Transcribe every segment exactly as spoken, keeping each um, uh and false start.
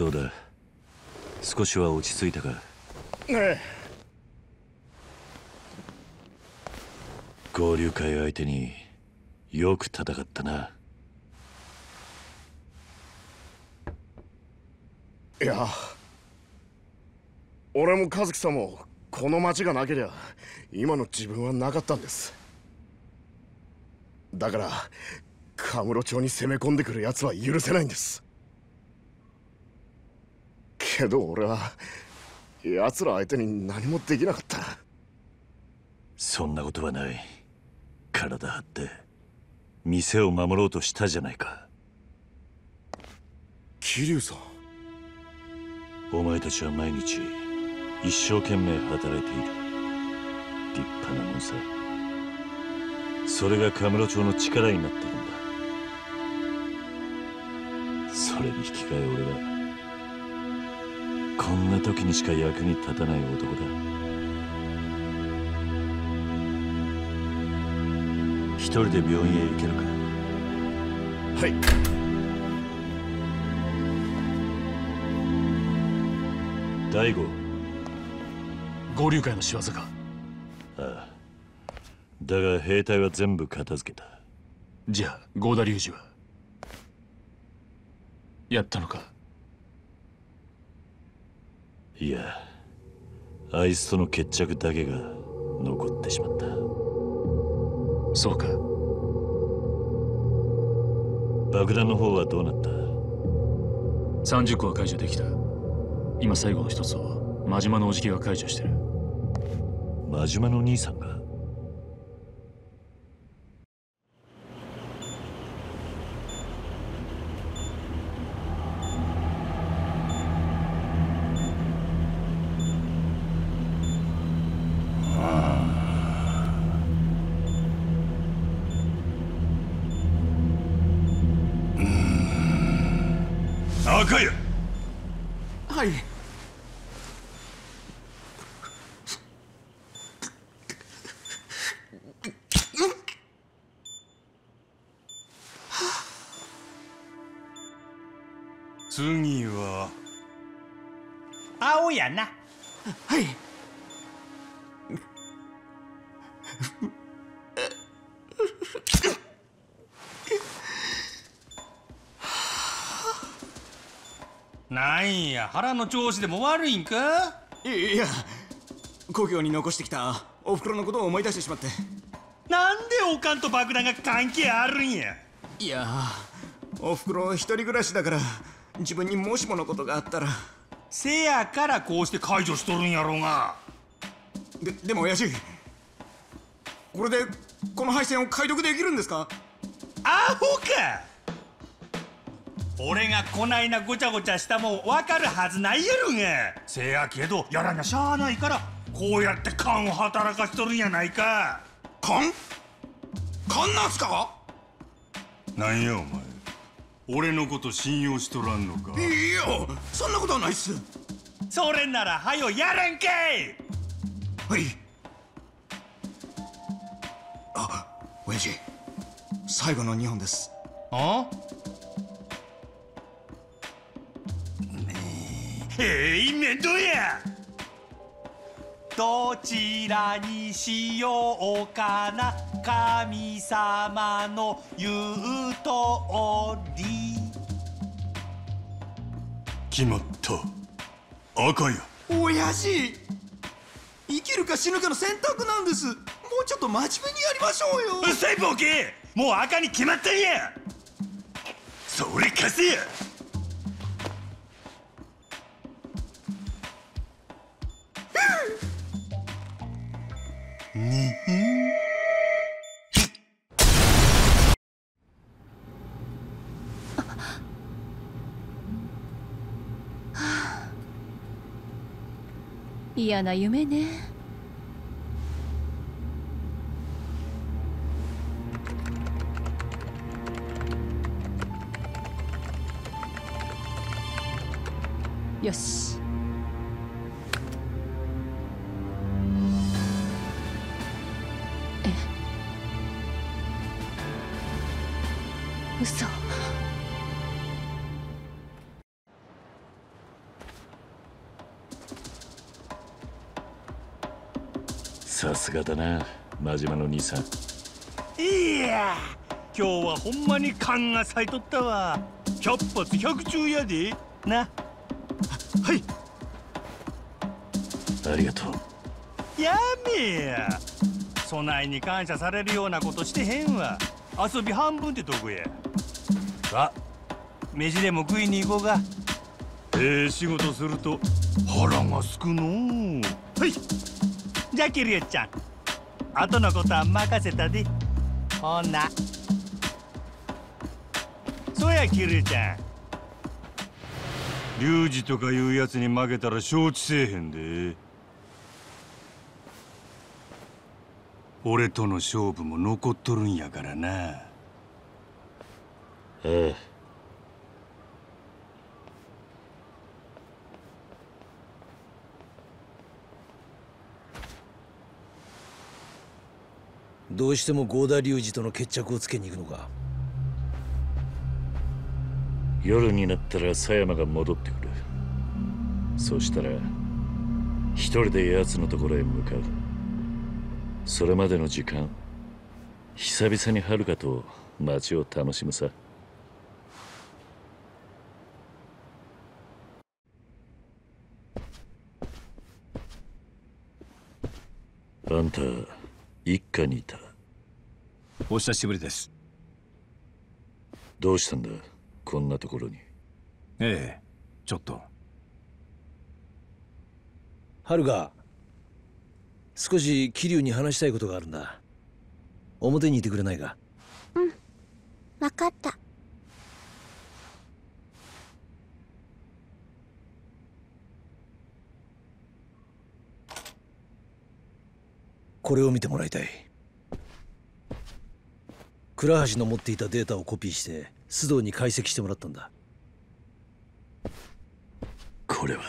どうだ、少しは落ち着いたか？ ええ。 合流会相手によく戦ったな。 いや、俺も和樹さんもこの町がなけりゃ今の自分はなかったんです。だからカムロ町に攻め込んでくる奴は許せないんです。けど俺は奴ら相手に何もできなかった。 そんなことはない。体張って店を守ろうとしたじゃないか。 桐生さん、 お前たちは毎日一生懸命働いている。立派なもんさ。それがカムロ町の力になってるんだ。それに引き換え俺はこんな時にしか役に立たない男だ。一人で病院へ行けるか？ はい。 大悟。 合流会の仕業か？ ああ。だが兵隊は全部片付けた。 じゃあ合田隆二はやったのか？ いや、あいつとの決着だけが残ってしまった。 そうか。 爆弾の方はどうなった？ さんじゅっこは解除できた。今最後の一つを真島のおじきが解除してる。 真島の兄さんが？ 赤谷。 はい。 次は青やな。 はい。 なんや、腹の調子でも悪いんか？ いや、故郷に残してきたおふくろのことを思い出してしまって。 なんでおかんと爆弾が関係あるんや？ いや、おふくろ一人暮らしだから自分にもしものことがあったら。 せやからこうして解除しとるんやろうが。 ででも親父、これでこの配線を解読できるんですか？ アホか。俺がこないなごちゃごちゃしたもん分かるはずないやろが。せやけどやらにゃしゃあないからこうやって勘を働かしとるんやないか。 勘？勘なんすか？なんやお前、俺のこと信用しとらんのか？いや、そんなことはないっす。 それならはよやらんけい。 はい。あ、親父、最後のにほんです。 あ？えい、面倒や。どちらにしようかな、神様の言うとおり。 決まった。赤や。 親父、生きるか死ぬかの選択なんです。もうちょっと真面目にやりましょうよ。 うっさいボケ、もう赤に決まったんや。それ貸せや。 嫌な夢ね。よし。え、嘘。 さすがだな真島の兄さん。 いや今日はほんまに勘が咲いとったわ。百発百中やでな。 はい。 ありがとう。 やめや。備えに感謝されるようなことしてへんわ。遊び半分ってとこや。さあ飯でも食いに行こうか。ええ仕事すると腹がすくのう。はい。じゃあキリエちゃん、後のことは任せたで。ほな。そうやキリエちゃん、リュウジとかいうやつに負けたら承知せえへんで。俺との勝負も残っとるんやからな。 ああ。 どうしても郷田隆二との決着をつけに行くのか。 夜になったら佐山が戻ってくる。そしたら一人で奴のところへ向かう。それまでの時間、久々に遥かと街を楽しむさ。あんた一家にいた。 お久しぶりです。 どうしたんだこんなところに。 ええ、ちょっと。 春が少し桐生に話したいことがあるんだ。表にいてくれないか。 うん、分かった。 これを見てもらいたい。倉橋の持っていたデータをコピーして須藤に解析してもらったんだ。 これは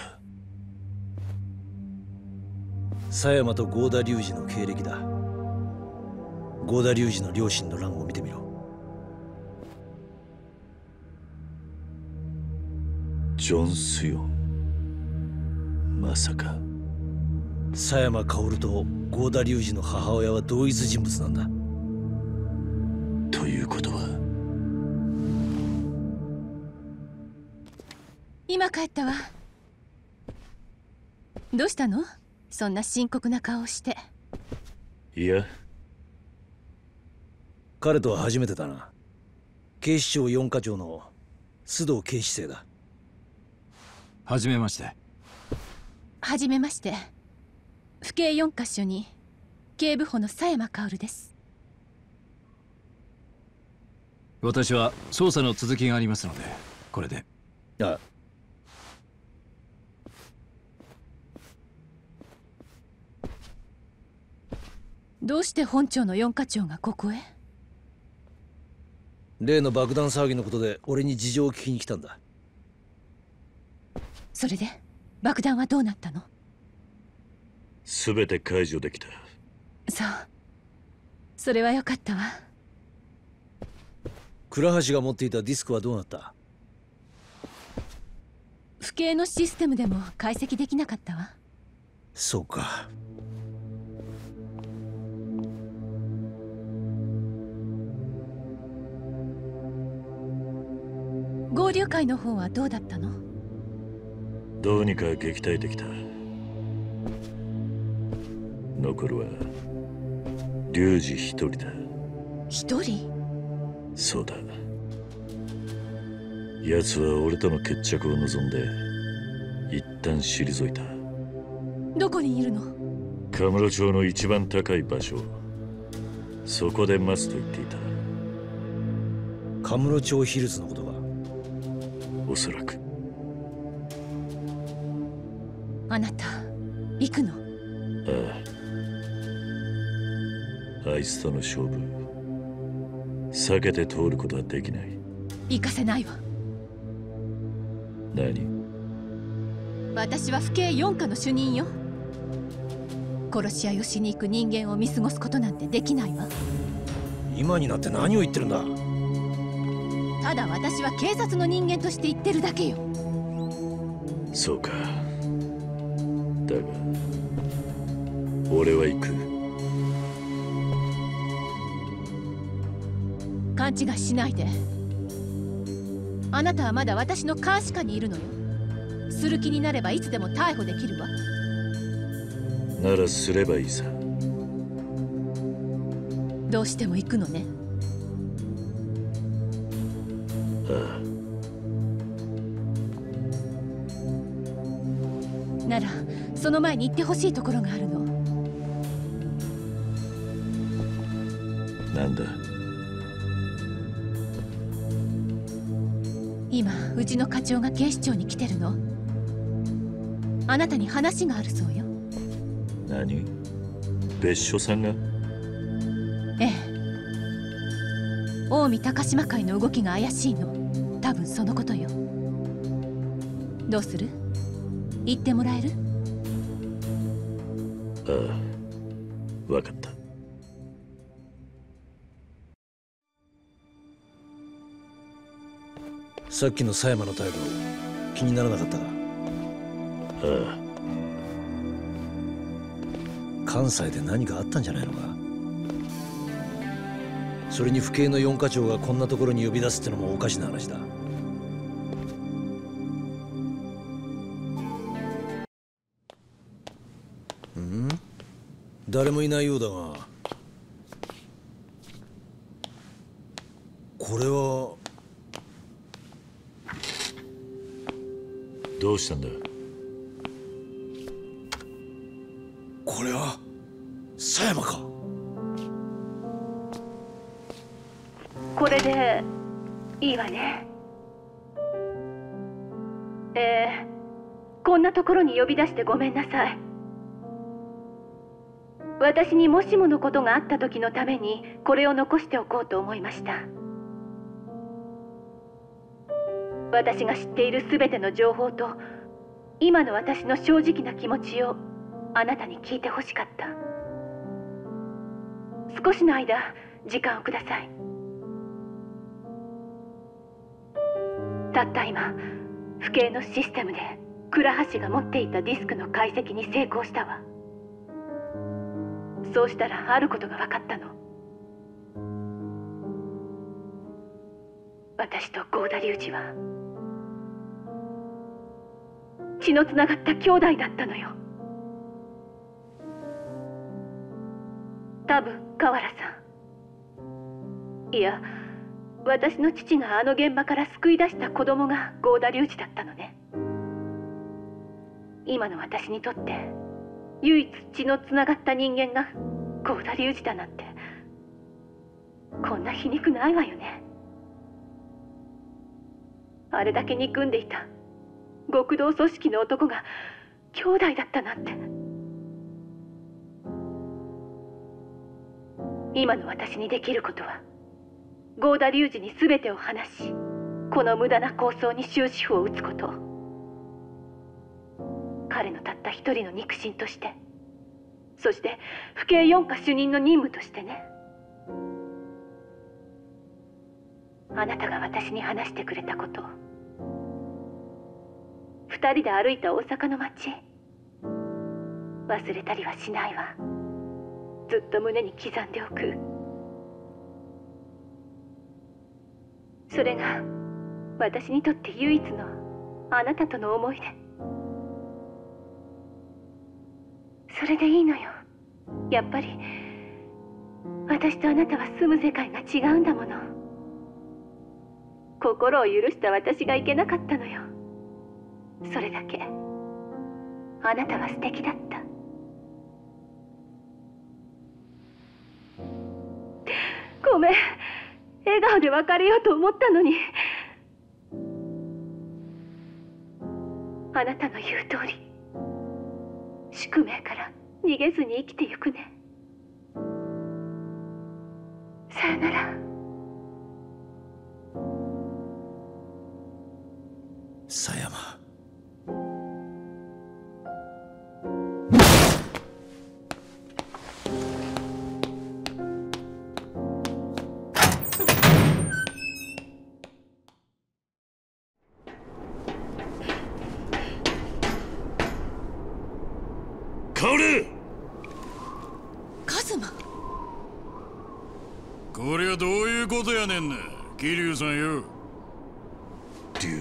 佐山と郷田隆二の経歴だ。郷田隆二の両親の欄を見てみろ。 ジョン・スヨン。まさか佐山薫と郷田隆二の母親は同一人物なんだ。 ということは今帰ったわ。どうしたの？そんな深刻な顔をして。 いや、 彼とは初めてだな。警視庁四課長の須藤警視正だ。 はじめまして。 はじめまして。府警四課署に警部補の佐山薫です。 私は捜査の続きがありますので、これで。 ああ。 どうして本庁の四課長がここへ？ 例の爆弾騒ぎのことで俺に事情を聞きに来たんだ。 それで爆弾はどうなったの？ すべて解除できた。 そう、それはよかったわ。 倉橋が持っていたディスクはどうなった？ 府警のシステムでも解析できなかったわ。 そうか。 合流会の方はどうだったの？ どうにか撃退できた。残るは龍二一人だ。 一人？ そうだ。奴は俺との決着を望んで一旦退いた。 どこにいるの？ カムロ町の一番高い場所、そこで待つと言っていた。 カムロ町ヒルズのことか？ おそらく。 あなた行くの？ ああ、あいつとの勝負避けて通ることはできない。 行かせないわ。 何？ 私は府警四課の主任よ。殺し合いをしに行く人間を見過ごすことなんてできないわ。 今になって何を言ってるんだ？ ただ私は警察の人間として言ってるだけよ。 そうか。だが俺は行く。 勘違いしないで。あなたはまだ私の監視下にいるのよ。する気になればいつでも逮捕できるわ。 ならすればいいさ。 どうしても行くのね。 ああ。ならその前に行ってほしいところがあるの。 なんだ。 今うちの課長が警視庁に来てるの。あなたに話があるそうよ。 何？別所さんが？ ええ。近江高島会の動きが怪しいの。多分そのことよ。どうする？言ってもらえる？ ああ、分かった。 さっきの狭山の態度気にならなかったか？ ああ。 関西で何かあったんじゃないのか？それに府警の四課長がこんなところに呼び出すってのもおかしな話だ。ん？誰もいないようだが、これはどうしたんだ？ これは狭山か？ これでいいわね。えー、こんなところに呼び出してごめんなさい。私にもしものことがあった時のためにこれを残しておこうと思いました。私が知っているすべての情報と今の私の正直な気持ちをあなたに聞いてほしかった。少しの間時間をください。たった今府警のシステムで倉橋が持っていたディスクの解析に成功したわ。そうしたらあることが分かったの。私と郷田隆二は血のつながった兄弟だったのよ。多分河原さん、いや私の父があの現場から救い出した子供が郷田隆二だったのね。今の私にとって唯一血のつながった人間が郷田隆二だなんてこんな皮肉ないわよね。あれだけ憎んでいた極道組織の男が兄弟だったなんて。今の私にできることは郷田隆二に全てを話し、この無駄な構想に終止符を打つこと。彼のたった一人の肉親として、そして府警四課主任の任務としてね。あなたが私に話してくれたこと、二人で歩いた大阪の街、忘れたりはしないわ。ずっと胸に刻んでおく。それが私にとって唯一のあなたとの思い出。それでいいのよ。やっぱり私とあなたは住む世界が違うんだもの。心を許した私がいけなかったのよ。それだけ。あなたは素敵だった。ごめん、笑顔で別れようと思ったのに。あなたの言う通り宿命から逃げずに生きてゆくね。さよなら。 狭山。 薫！ カズマ。 こりゃどういうことやねんな、桐生さんよ。 龍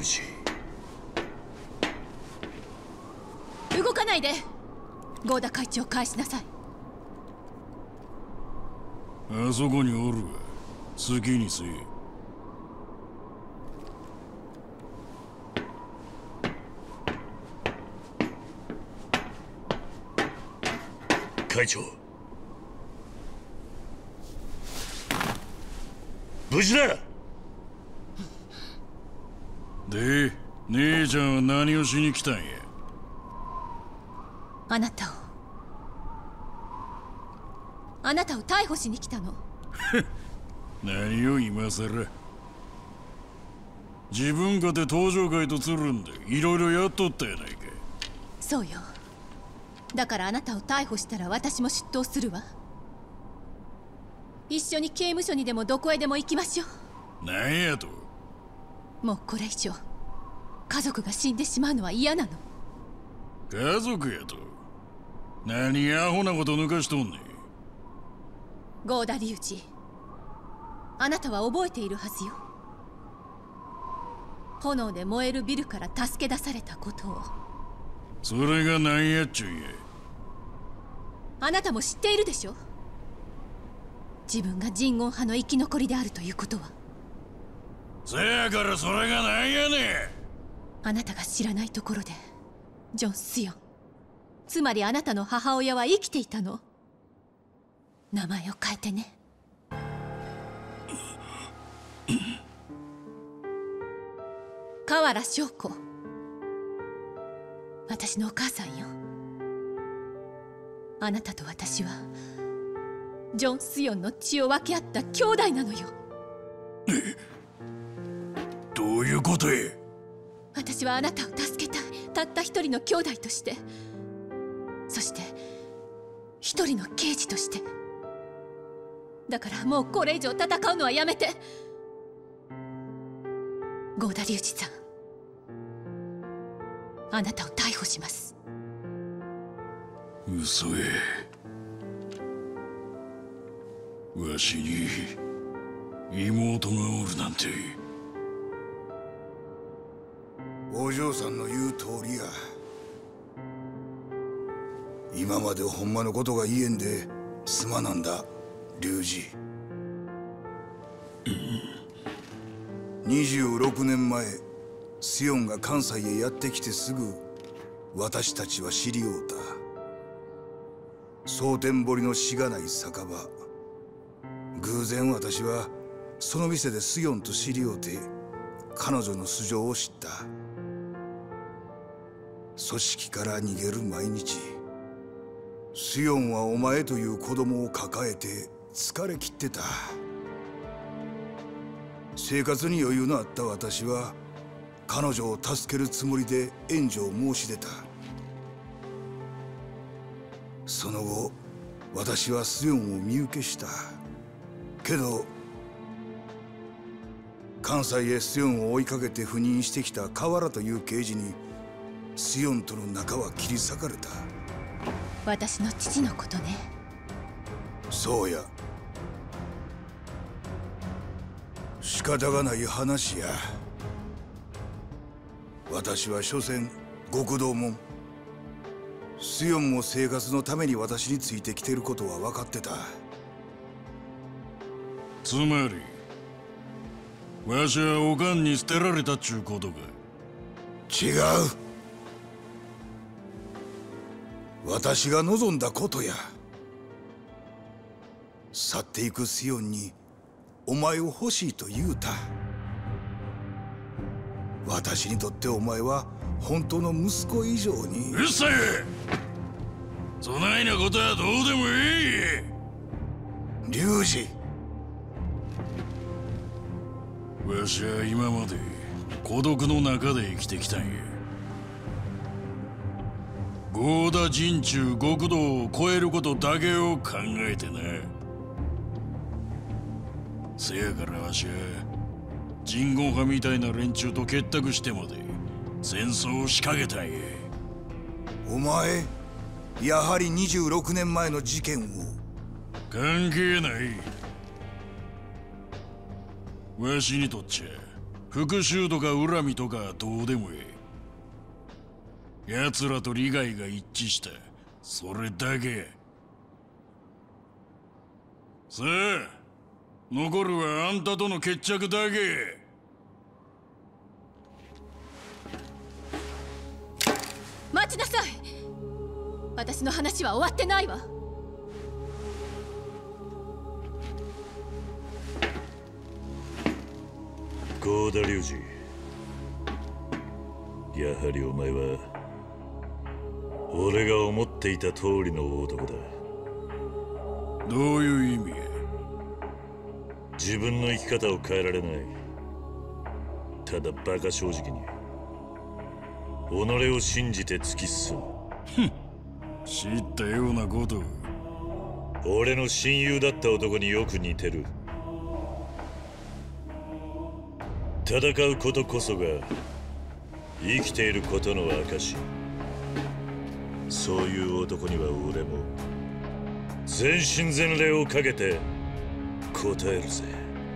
二、 動かないで。合田会長返しなさい。 あそこにおるわ。好きにせえ。 会長、無事だ。 で、姉ちゃんは何をしに来たんや。 あなたをあなたを逮捕しに来たの。 何を今さら。自分かて登場会とつるんでいろいろやっとったやないか。 そうよ。だからあなたを逮捕したら私も出頭するわ。一緒に刑務所にでもどこへでも行きましょう。 何やと。 もうこれ以上家族が死んでしまうのは嫌なの。 家族やと。何アホなこと抜かしとんねん。 合田隆二、あなたは覚えているはずよ。炎で燃えるビルから助け出されたことを。 それが何やっちゅうんや。 あなたも知っているでしょ。自分が人言派の生き残りであるということは。 せやからそれが何やねん。あなたが知らないところでジョン・スヨン、つまりあなたの母親は生きていたの。名前を変えてね。河原祥子、私のお母さんよ。あなたと私はジョン・スヨンの血を分け合った兄弟なのよ。 どういうことへ。 私はあなたを助けたい、たった一人の兄弟として、そして一人の刑事として。だからもうこれ以上戦うのはやめて。合田隆二さん、あなたを逮捕します。 嘘え。わしに妹がおるなんて。 お嬢さんの言う通りや。今までほんまのことが言えんですまなんだ龍二。にじゅうろくねんまえ、スヨンが関西へやってきてすぐ私たちは知り合うた。蒼天堀のしがない酒場。偶然私はその店でスヨンと知り合うて彼女の素性を知った。組織から逃げる毎日。スヨンはお前という子供を抱えて疲れ切ってた。生活に余裕のあった私は彼女を助けるつもりで援助を申し出た。その後私はスヨンを身請けした。けど関西へスヨンを追いかけて赴任してきた河原という刑事にスヨンとの仲は切り裂かれた。 私の父のことね。 そうや。仕方がない話や。私は所詮極道門。スヨンも生活のために私についてきてることは分かってた。 つまりわしはおかんに捨てられたっちゅうことか。 違う。私が望んだことや。去っていくスヨンにお前を欲しいと言うた。私にとってお前は本当の息子以上に。 うるさい。そないなことはどうでもいい。 龍二、 わしは今まで孤独の中で生きてきたんや。合田陣中極道を超えることだけを考えてな。せやからわしは人言派みたいな連中と結託してまで戦争を仕掛けたんや。 お前やはりにじゅうろくねんまえの事件を。 関係ない。 わしにとっちゃ復讐とか恨みとかどうでもええ。奴らと利害が一致した、それだけ。さあ、残るはあんたとの決着だけ。 待ちなさい。私の話は終わってないわ。 郷田隆二、やはりお前は俺が思っていた通りの男だ。 どういう意味？ 自分の生き方を変えられない。ただバカ正直に己を信じて突き進む。 知ったようなこと。 俺の親友だった男によく似てる。戦うことこそが生きていることの証。そういう男には俺も全身全霊をかけて答えるぜ。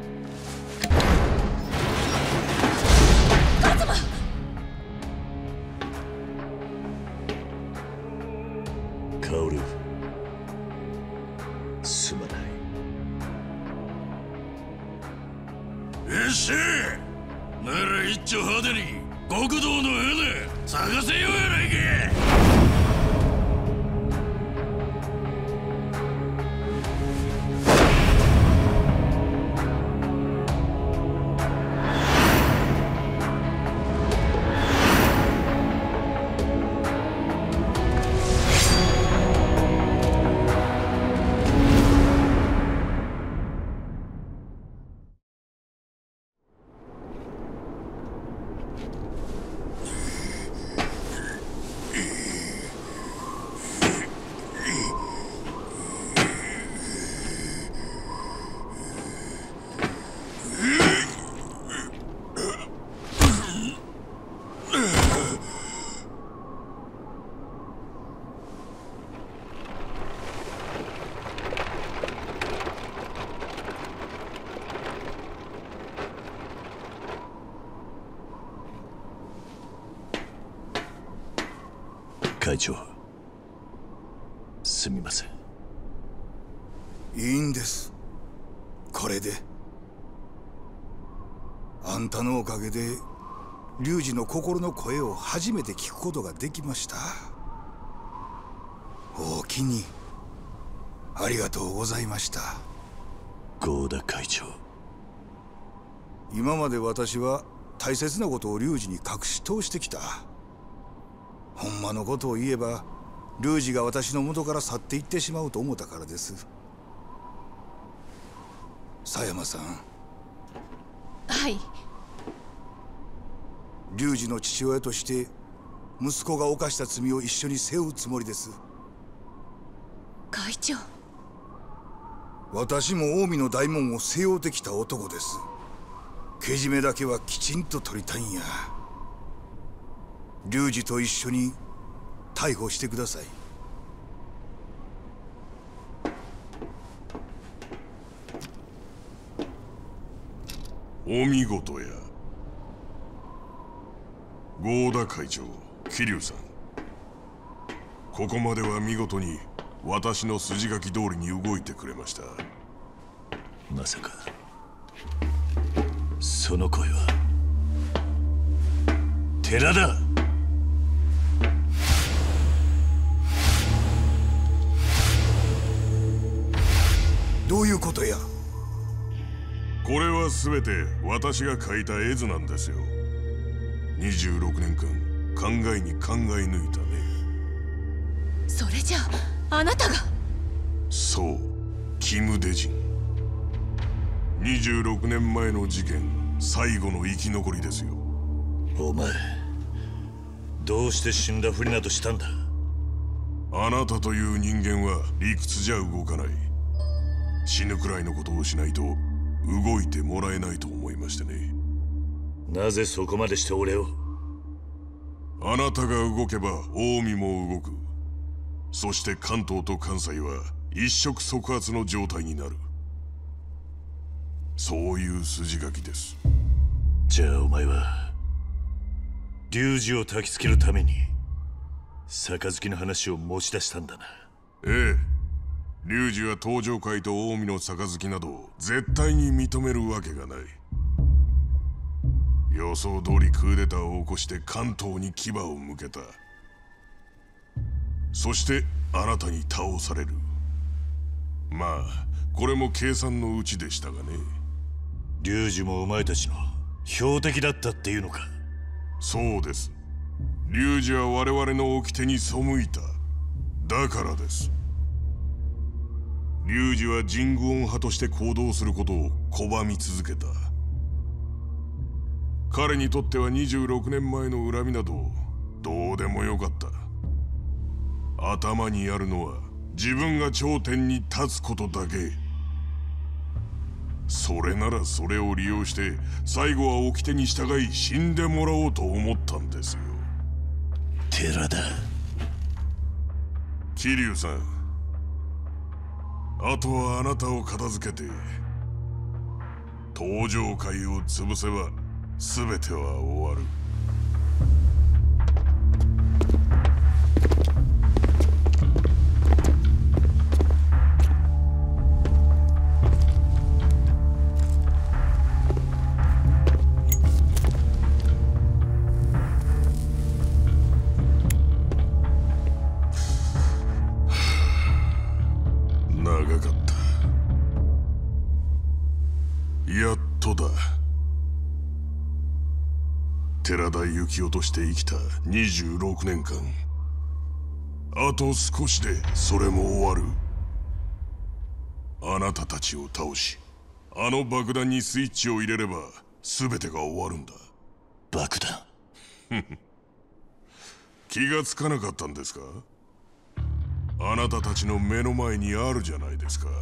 カズマ！ カオル、すまない。 よっしゃ！なら一丁派手に極道の花探せようやないか。 会長、すみません。 いいんです、これで。あんたのおかげで龍二の心の声を初めて聞くことができました。おおきにありがとうございました。 郷田会長、 今まで私は大切なことを龍二に隠し通してきた。ほんまのことを言えば龍二が私の元から去っていってしまうと思ったからです。狭山さん。 はい。 龍二の父親として息子が犯した罪を一緒に背負うつもりです。 会長。 私も近江の大門を背負ってきた男です。けじめだけはきちんと取りたいんや。龍二と一緒に逮捕してください。 お見事や。郷田会長、桐生さん、ここまでは見事に私の筋書き通りに動いてくれました。 まさかその声は寺田。 どういうことや。 これは全て私が描いた絵図なんですよ。にじゅうろくねんかん考えに考え抜いたね。 それじゃああなたが。 そう、キム・デジン。にじゅうろくねんまえの事件最後の生き残りですよ。 お前どうして死んだふりなどしたんだ。 あなたという人間は理屈じゃ動かない。死ぬくらいのことをしないと動いてもらえないと思いましてね。 なぜそこまでして俺を。 あなたが動けば近江も動く。そして関東と関西は一触即発の状態になる。 そういう筋書きです。 じゃあお前は龍二を焚きつけるために杯の話を持ち出したんだな。 ええ、龍二は東上界と近江の杯など絶対に認めるわけがない。予想通りクーデターを起こして関東に牙を向けた。そしてあなたに倒される。まあこれも計算のうちでしたがね。 龍二もお前たちの標的だったっていうのか。 そうです。龍二は我々の掟に背いた。だからです。龍二は神宮音派として行動することを拒み続けた。彼にとってはにじゅうろくねんまえの恨みなどどうでもよかった。頭にあるのは自分が頂点に立つことだけ。それならそれを利用して最後は掟に従い死んでもらおうと思ったんですよ。 寺田。 桐生さん、あとはあなたを片付けて東上界を潰せば全ては終わる。長かった。やっとだ。寺田幸雄として生きたにじゅうろくねんかん、あと少しでそれも終わる。あなたたちを倒し、あの爆弾にスイッチを入れれば全てが終わるんだ。 爆弾気がつかなかったんですか？あなたたちの目の前にあるじゃないですか。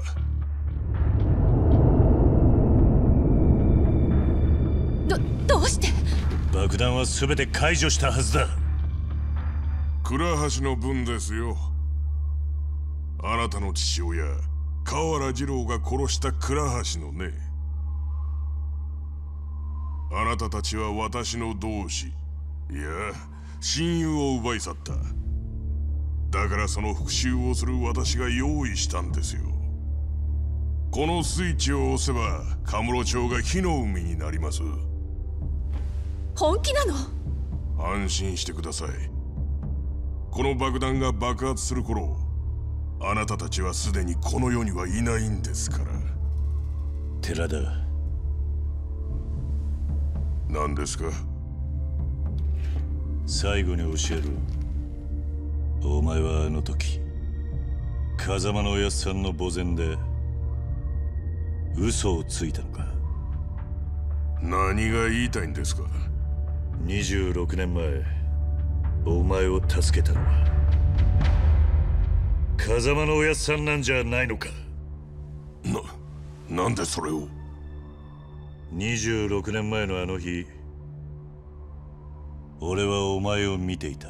ど、どうして？ 爆弾は全て解除したはずだ。 倉橋の分ですよ。あなたの父親河原次郎が殺した倉橋のね。あなたたちは私の同志、いや親友を奪い去った。だからその復讐をする私が用意したんですよ。このスイッチを押せばカムロ町が火の海になります。 本気なの？ 安心してください。この爆弾が爆発する頃、あなたたちはすでにこの世にはいないんですから。 寺田。 何ですか？ 最後に教える。お前はあの時風間のおやっさんの墓前で嘘をついたのか？ 何が言いたいんですか？ にじゅうろくねんまえお前を助けたのは風間のおやっさんなんじゃないのか？ な、なんでそれを？ にじゅうろくねんまえのあの日、俺はお前を見ていた。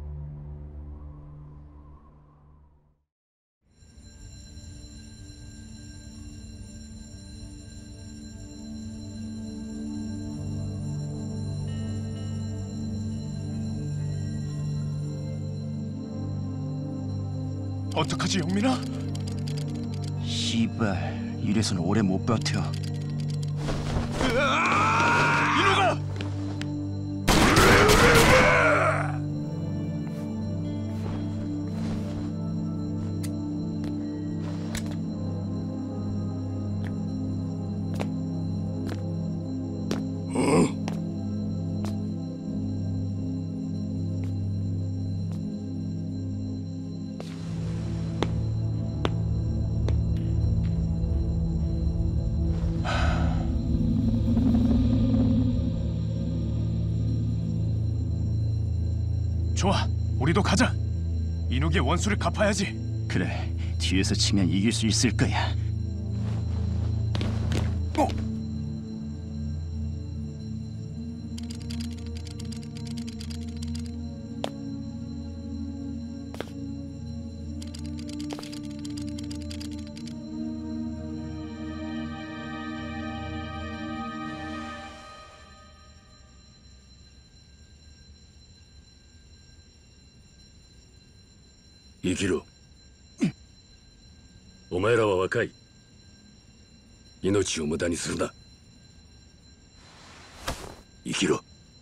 어떡하지 영민아? 씨발 이래서는 오래 못 버텨. 이놈아! 어? 좋아, 우리도 가자. 인욱의 원수를 갚아야지. 그래, 뒤에서 치면 이길 수 있을 거야. 어? 生きろ。お前らは若い。命を無駄にするな。生きろ。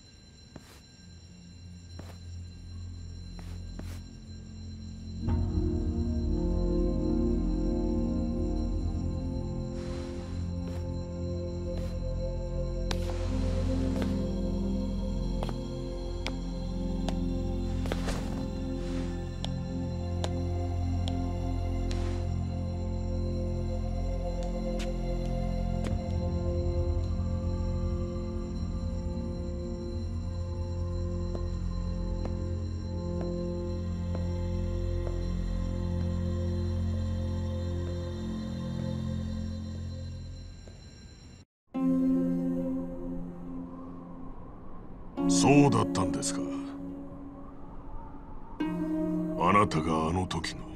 そうだったんですか。あなたがあの時の。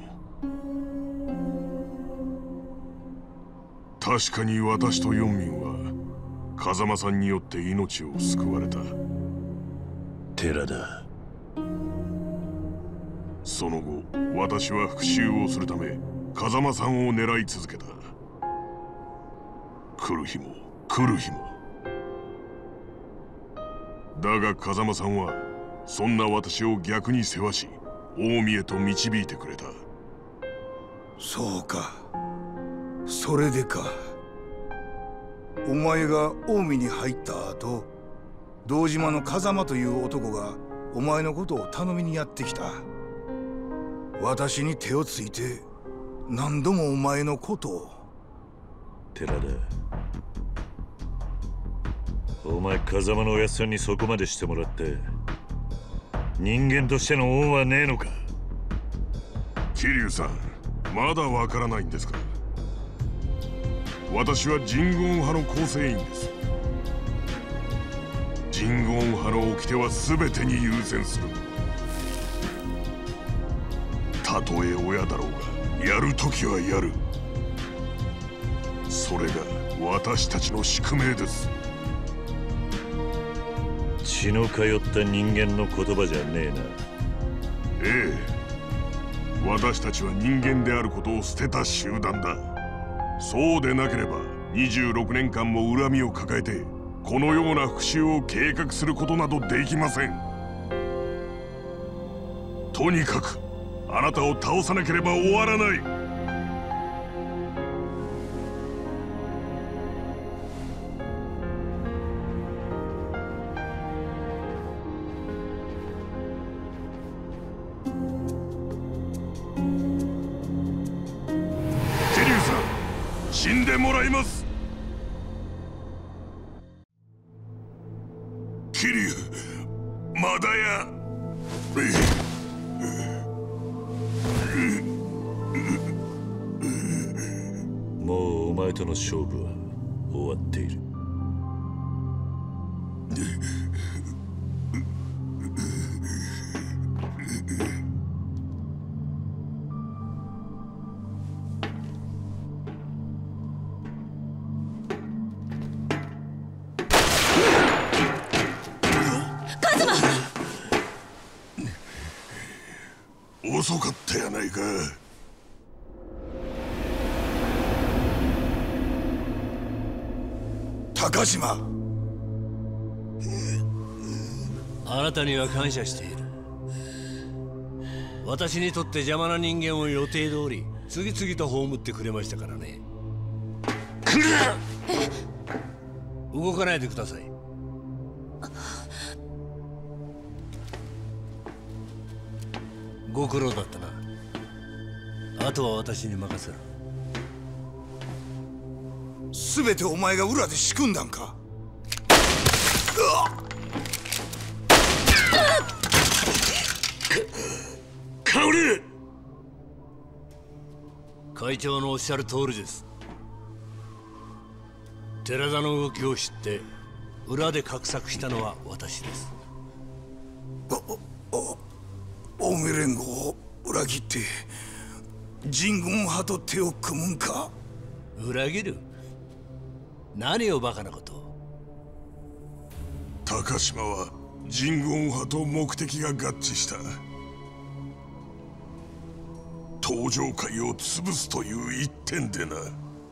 確かに私と四民は風間さんによって命を救われた。 寺だ。 その後私は復讐をするため風間さんを狙い続けた。来る日も来る日も。だが風間さんはそんな私を逆に世話し近江へと導いてくれた。 そうか、それでか。お前が近江に入った後、堂島の風間という男がお前のことを頼みにやってきた。私に手をついて何度もお前のことを。 寺田、お前風間のおやっさんにそこまでしてもらって人間としての恩はねえのか。 桐生さん、まだわからないんですか。私は神言派の構成員です。神言派の掟は全てに優先する。たとえ親だろうがやるときはやる。それが私たちの宿命です。 血の通った人間の言葉じゃねえな。 ええ、私たちは人間であることを捨てた集団だ。そうでなければにじゅうろくねんかんも恨みを抱えてこのような復讐を計画することなどできません。とにかくあなたを倒さなければ終わらない。死んでもらいます。桐生、まだや。 もうお前との勝負は終わっている。 遅かったやないか。 高島、 あなたには感謝している。私にとって邪魔な人間を予定通り次々と葬ってくれましたからね。動かないでください。ご苦労だったな。あとは私に任せろ。 全てお前が裏で仕組んだんか。 薫！ 会長のおっしゃる通りです。寺田の動きを知って裏で画策したのは私です。 近江連合を裏切って神言派と手を組むんか。 裏切る？何をバカなことを。 高島は神言派と目的が合致した。 登場界を潰すという一点でな。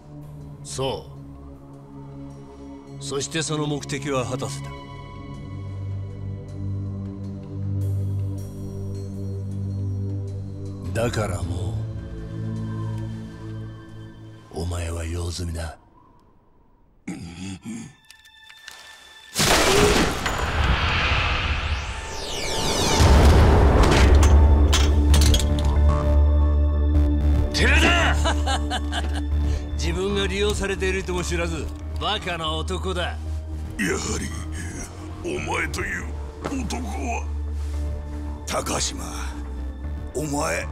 そうそしてその目的は果たせた。だからもうお前は用済みだ。 寺田自分が利用されているとも知らずバカな男だ。 やはりお前という男は。 高島、お前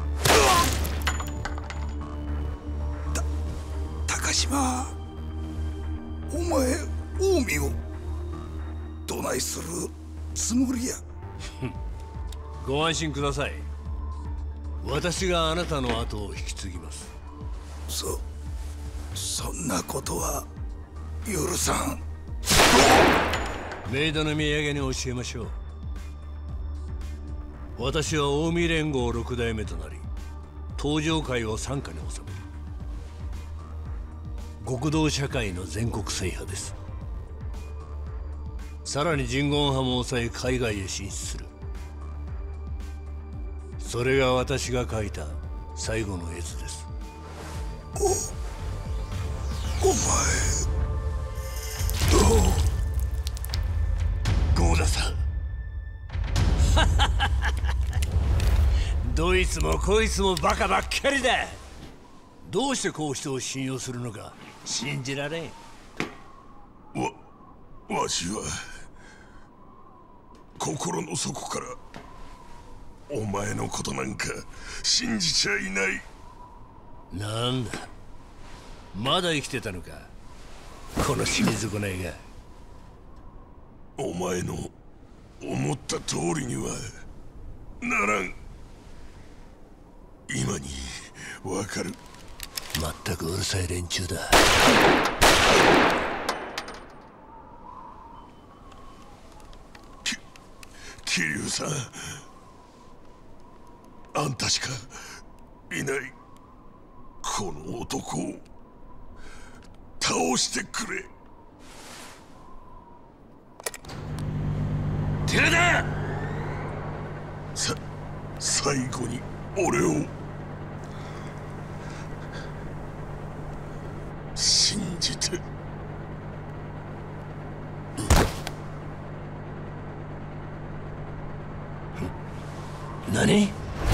た高島、お前近江をどないするつもりや。 ご安心ください。私があなたの後を引き継ぎます。 そそんなことは許さん。 メイドの土産に教えましょう。私は近江連合六代目となり東上界を傘下に収める極道社会の全国制覇です。さらに人言派も抑え海外へ進出する。それが私が書いた最後の絵図です。 おお前ゴーダさんどいつもこいつもバカばっかりだ。どうしてこう人を信用するのか信じられん。 わわしは心の底からお前のことなんか信じちゃいない。 なんだまだ生きてたのかこの死に損ないが。 お前の思った通りにはならん。今にわかる。 まったくうるさい連中だ。 き桐生さん、あんたしかいない。この男を倒してくれ。 寺田さ最後に俺を信じて。 何？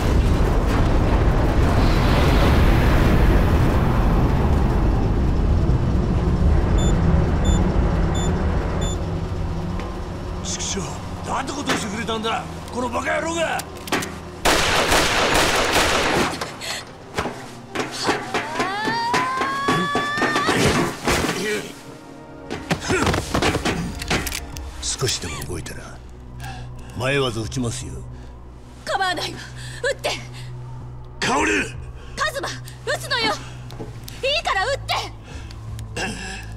畜生、なんてことをしてくれたんだこのバカ野郎が。少しでも動いたら迷わず撃ちますよ。 構わないわ、撃って。 カオル、 カズマ、撃つのよ。いいから撃って。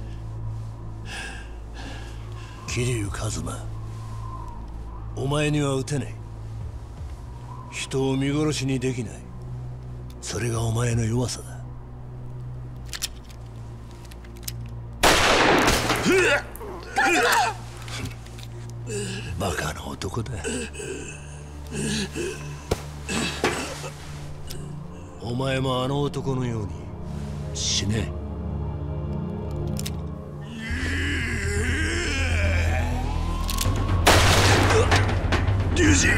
桐生一馬、お前には撃てない。人を見殺しにできない。それがお前の弱さだ。 カズマバカな男だ。お前もあの男のように死ね。 龍二、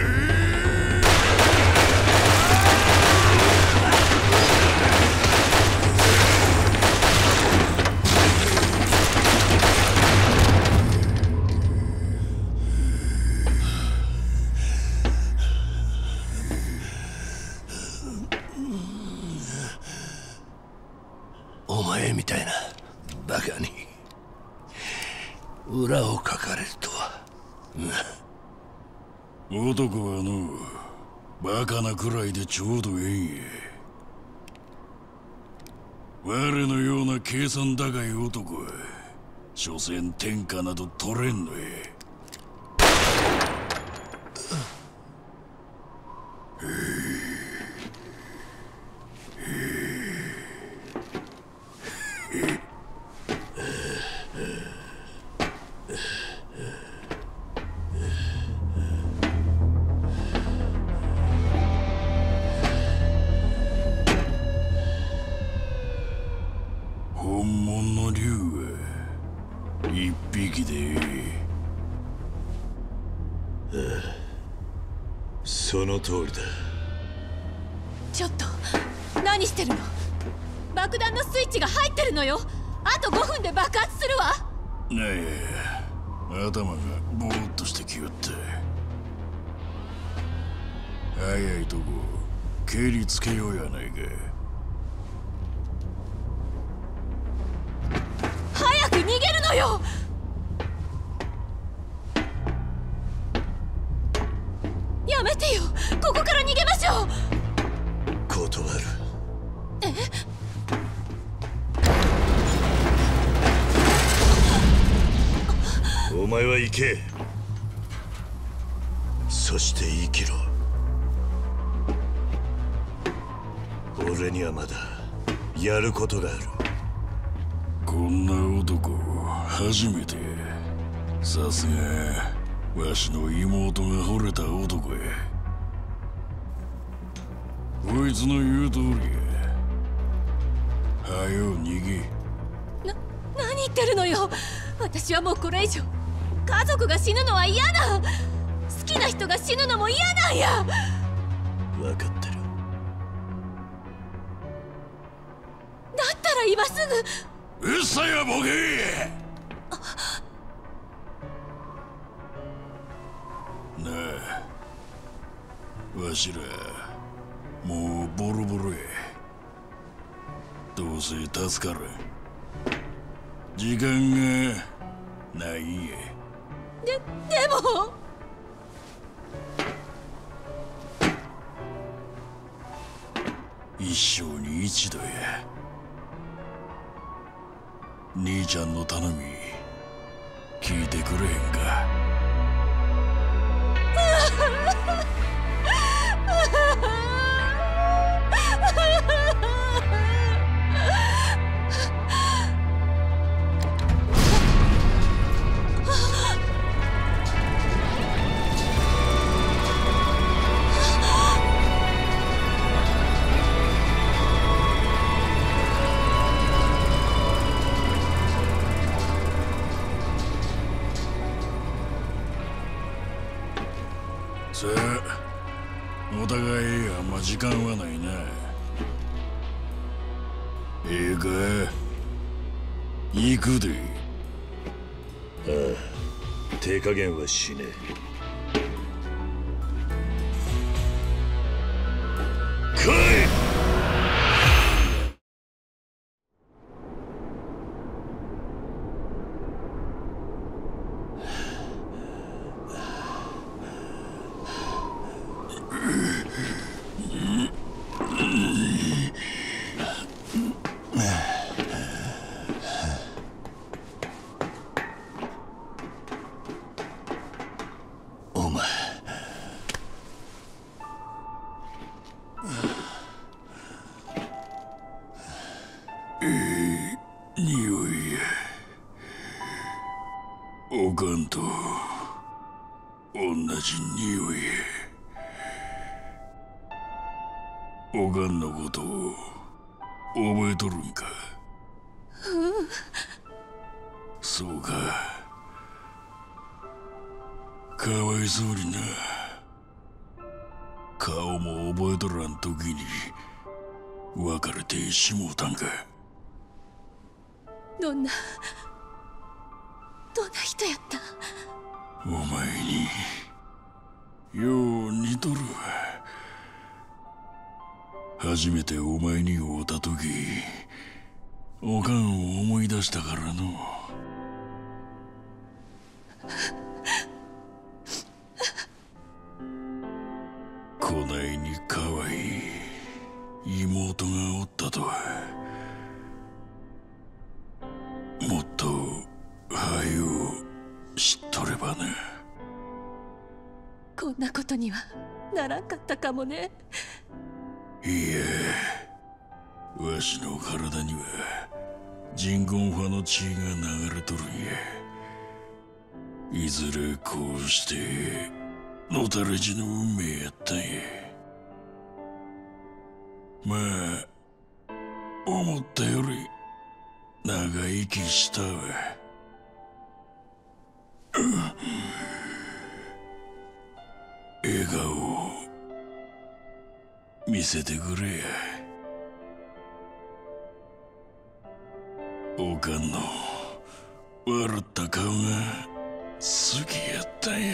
お前みたいなバカに裏をかかれるとは。 男はのバカなくらいでちょうどええんや。我のような計算高い男は所詮天下など取れんのや。 一匹でああ、その通りだ。 ちょっと何してるの？爆弾のスイッチが入ってるのよ。あとごふんで爆発するわ。 いやいやいや、頭がぼーっとしてきよった。早いとこ蹴りつけようやないか。 早く逃げるのよ。やめてよ、ここから逃げましょう。 断る。 え？ お前は行け。そして生きろ。俺にはまだやることがある。 こんな男初めて。さすがわしの妹が惚れた男や。こいつの言う通りや。はよ逃げ。 な、何言ってるのよ。私はもうこれ以上家族が死ぬのは嫌だ。好きな人が死ぬのも嫌なんや。 分かってる。 だったら今すぐ。うっさいわボケ。なあ、わしらもうボロボロや。どうせ助からん。時間がないんや。 で、でも一生に一度や。兄ちゃんの頼み聞いてくれへんか。さあ、お互いあんま時間はないな。ええか、行くで。 ああ、手加減はしねえ。来い！ おかんと同じ匂い。おかんのことを覚えとるんか。 うん。 そうか。かわいそうにな。顔も覚えとらん時に別れてしもうたんか。 どんなどんな人やった？ お前によう似とるわ。初めてお前に会うた時、おかんを思い出したからの。こないに可愛い妹がおったとは。もっとはよ知っとればな。 こんなことにはならんかったかもね。 いや、わしの体には人工ファの血が流れとるんや。いずれこうしてのたれ死の運命やったんや。まあ思ったより長生きしたわ。 顔を見せてくれや。おかんの笑った顔が好きやったんや。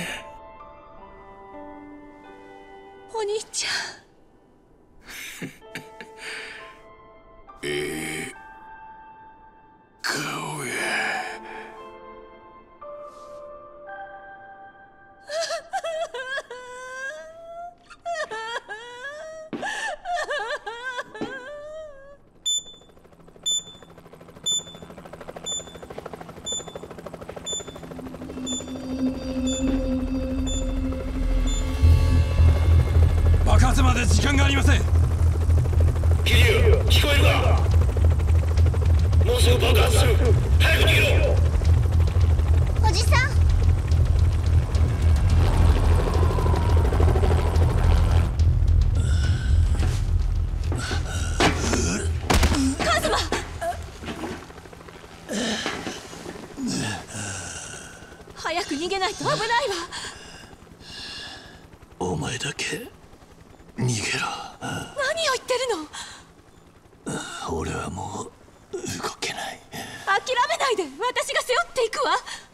お兄ちゃんええ顔や。 爆発まで時間がありません。 桐生、聞こえるか？もうすぐ爆発する。早く逃げろ。 おじさん。 カズマ。早く逃げないと危ないわ。 お前だけ逃げろ。 何を言ってるの？ 俺はもう動けない。 諦めないで、私が背負っていくわ。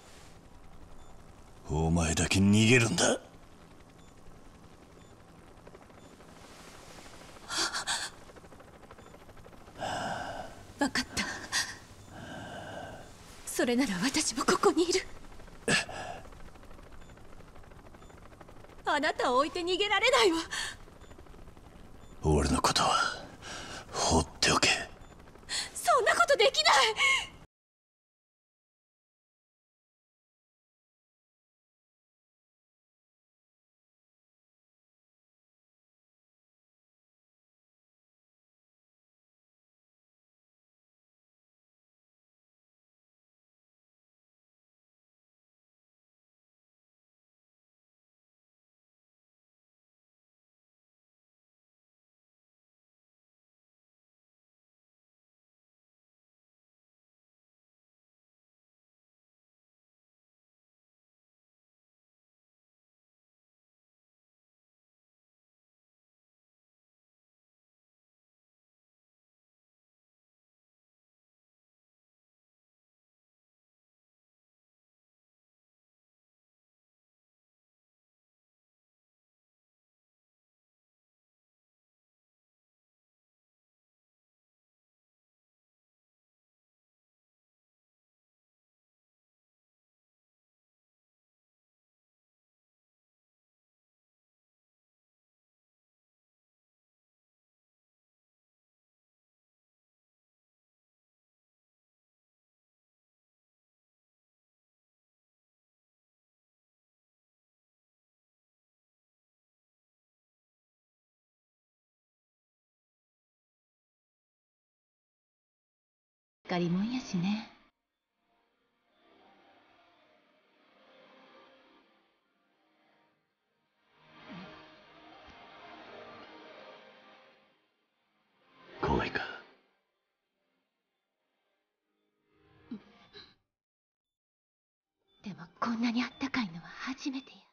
お前だけ逃げるんだ。 分かった。それなら私もここにいる。あなたを置いて逃げられないわ。 俺のことは放っておけ。 そんなことできない。 かりもんやしね。 怖いか？ でもこんなにあったかいのは初めてや。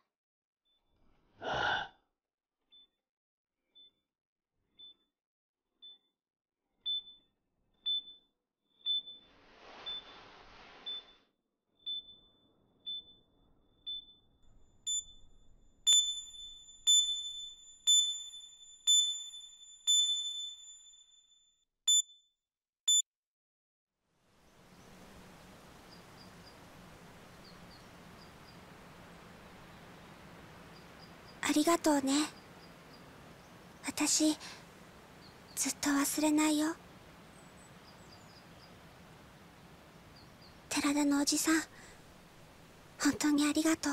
ありがとうね。私ずっと忘れないよ。寺田のおじさん、本当にありがとう。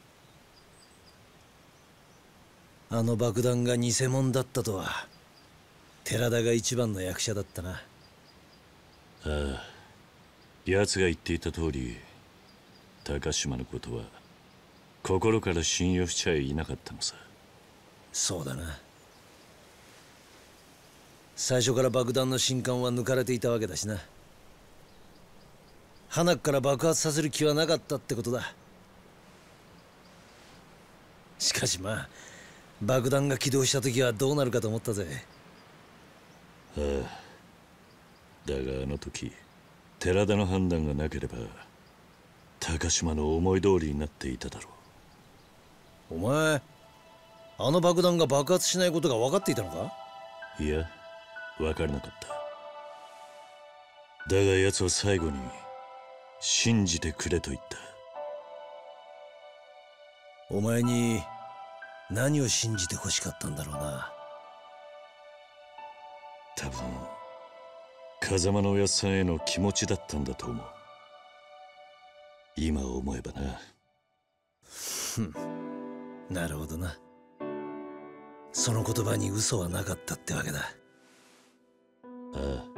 あの爆弾が偽物だったとは。寺田が一番の役者だったな。 ああ、奴が言っていた通り、高島のことは心から信用しちゃいなかったのさ。 そうだな。最初から爆弾の信管は抜かれていたわけだしな。鼻から爆発させる気はなかったってことだ。しかしまあ爆弾が起動した時はどうなるかと思ったぜ。 ああ、だがあの時寺田の判断がなければ高島の思い通りになっていただろう。お前あの爆弾が爆発しないことが分かっていたのか？ いや、分からなかった。だが奴は最後に信じてくれと言った。 お前に何を信じて欲しかったんだろうな。 多分風間のおやっさんへの気持ちだったんだと思う。今思えばな。 ふん、なるほどな。その言葉に嘘はなかったってわけだ。 ああ。